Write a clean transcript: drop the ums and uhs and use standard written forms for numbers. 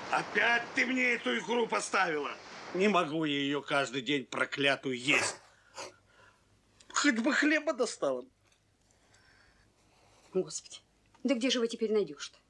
Опять ты мне эту икру поставила? Не могу я ее каждый день проклятую есть. Хоть бы хлеба достала. Господи, да где же его теперь найдешь-то?